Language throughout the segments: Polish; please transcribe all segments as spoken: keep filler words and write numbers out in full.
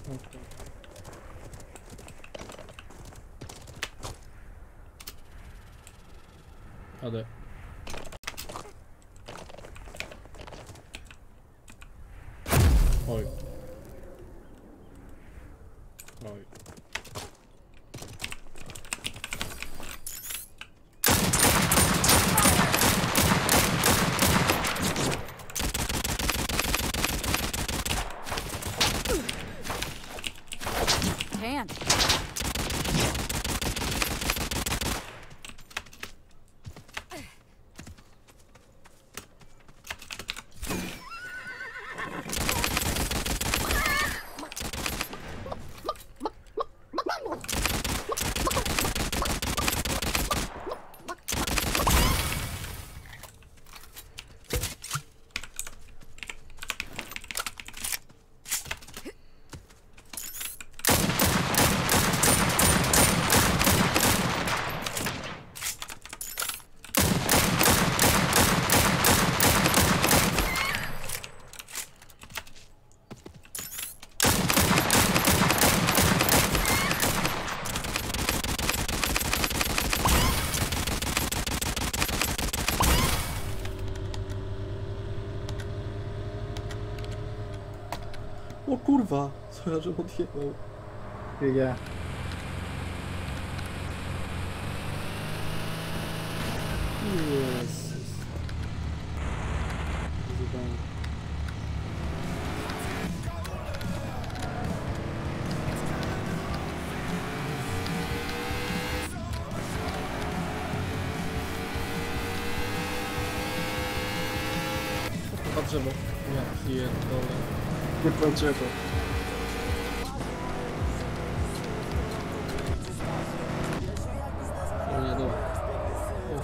Okay. Jadę. Oj. Oj. Hand. O kurwa, co ja żem odjechał. Ja. Jezus. Zjebałem. Na drzewo. Ja pierdolę. Kurwa drzewo. O nie, dobra. O.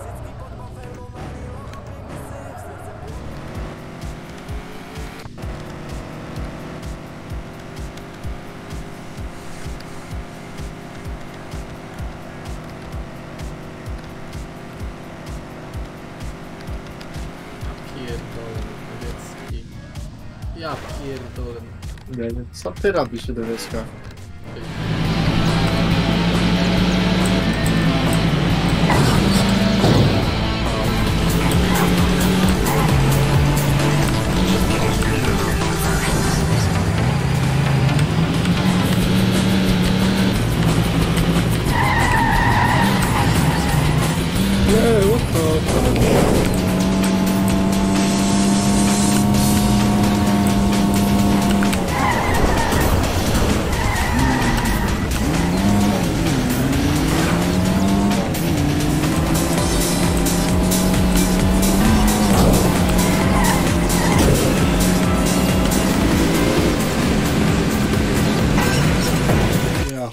Ja pierdolę, Lewiecki. Ja pierdolę. Nie, nie. Co ty robisz, Lewiecka? Nie, what the fuck? Ja.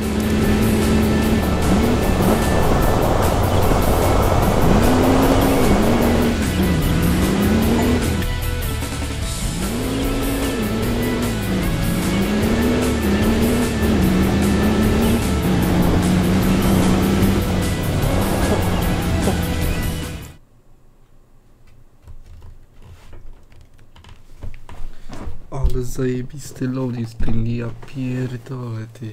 Ale zajebisty loading screen, ja pierdolę ty.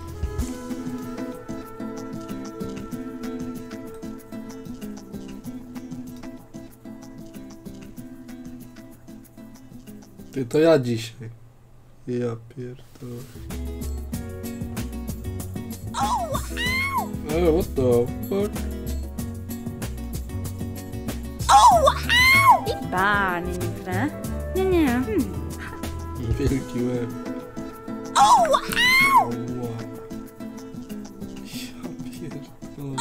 Ty to ja dzisiaj. Ja pierdolę. Oh, what the fuck? Ba, nie, nie, źle. Nie, nie. Hmm. Wielki łeb. Ała. Ja pierdolę.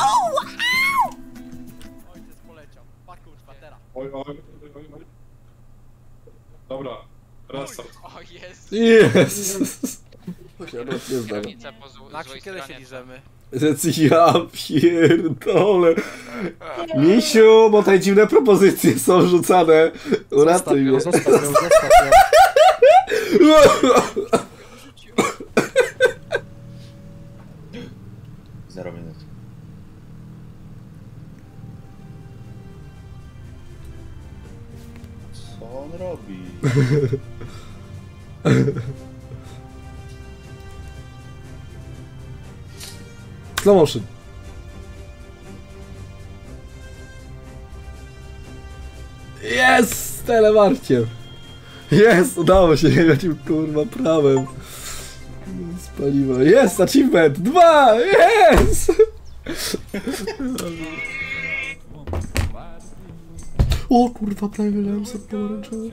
Ojciec poleciał. Pa kurwa, teraz. Oj, oj, oj, oj. Dobra, restart. O Jezu. Jezus. Ja nawet nie znam. Kierownica po zł- Maksiu, złej kiedy się stronie. liżemy? Ja pierdolę. Misiu, bo te dziwne propozycje są rzucane. Uratuj mnie. Zostaw ją, zostaw ją. Zero minut. Co on robi? Slow motion. Jest! Telemarkiem. Jest! Udało się, ja tym kurwa prawem. Spaliło. Jest! Achievement! Dwa! Jest! O kurwa, prawie wylałem sobie pomarańczowy.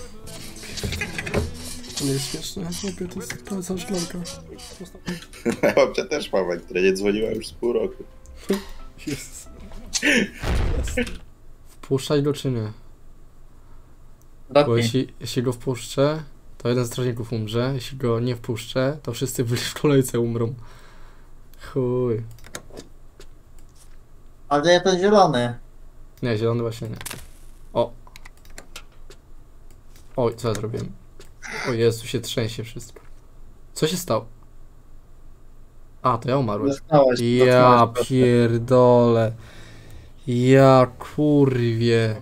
To nie jest śmieszne, chłopie, to jest to jest szklanka. Babcia też mama, która nie dzwoniła już z pół roku. Jest. Wpuszczać go czy nie? Bo jeśli, jeśli go wpuszczę, to jeden z strażników umrze. Jeśli go nie wpuszczę, to wszyscy byli w kolejce umrą. Chuj. Ale ja ten zielony. Nie, zielony właśnie nie. O. Oj, co ja zrobiłem? O Jezu, się trzęsie wszystko. Co się stało? A, to ja umarłem. Dostałeś, Ja dostałeś, pierdolę. Ja kurwie.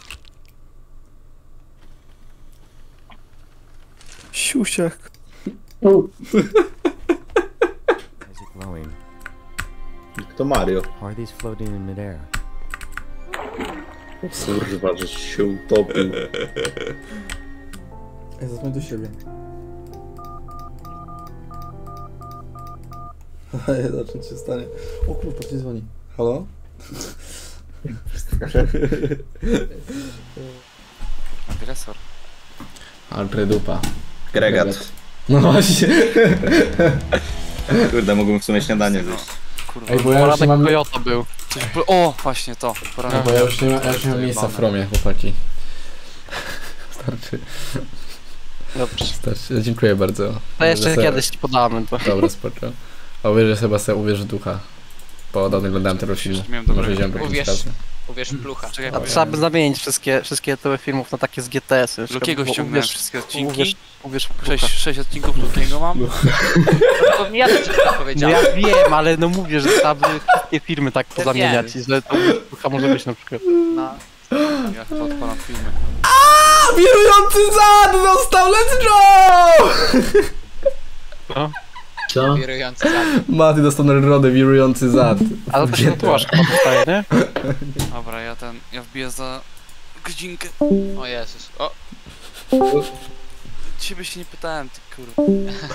Siusiak. Is it glowing? To Mario. Or are these floating in midair? Kurwa, że się utopił. Ja zadzwoń do siebie. Zobaczmy, co się stanie. O kurwa, ci dzwoni. Halo? Agresor. Alpredupa. Gregat. No właśnie. Kurde, mogłem w sumie śniadanie zjeść. Kurwa, Ej, bo ja już nie mam... Toyota był. Coś było... O, właśnie to. Poranek. Bo ja już nie, ma, ja już nie mam miejsca w Chromie, chłopaki. Starczy. Dobrze. Starczy. Dziękuję bardzo. To jeszcze Że kiedyś ci podamy. To. Dobra, spoko. A uwierzę chyba sobie uwierzę ducha. Bo dawno oglądałem tego filmu. Może wziąłem po jakimś czasie. Uwierz w plucha. Czekaj, a trzeba by zamienić wszystkie, wszystkie te filmów na takie z G T S-y. Lukiego ściągnąłem wszystkie odcinki. Uwierz, uwierz w Sześć, plucha. sześć odcinków Lukiego mam. To nie ja to wszystko No powiedziałem. ja wiem, ale no mówię, że trzeba by wszystkie filmy tak pozamieniać i że to plucha może być na przykład. No. Ja chyba odpalam filmy. Wirujący zad został, let's go! Co? Wirujący zad. Maty dostał nagrodę, wirujący zad. Ale to się tatuaż chyba dostaje, nie? Dobra, ja ten, ja wbiję za godzinkę. O Jezus. O, Ciebie się nie pytałem, ty kurwa.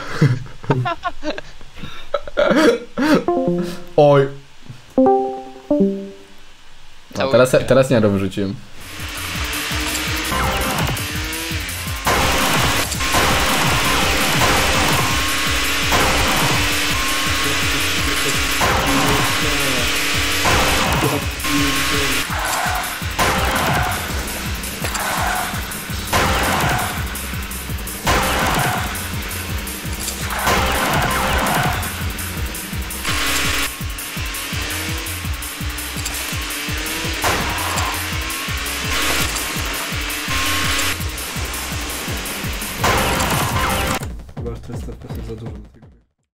Oj. A Cały teraz, weekend. teraz nie do wyrzuciłem. Chyba czterysta F P S za dużo.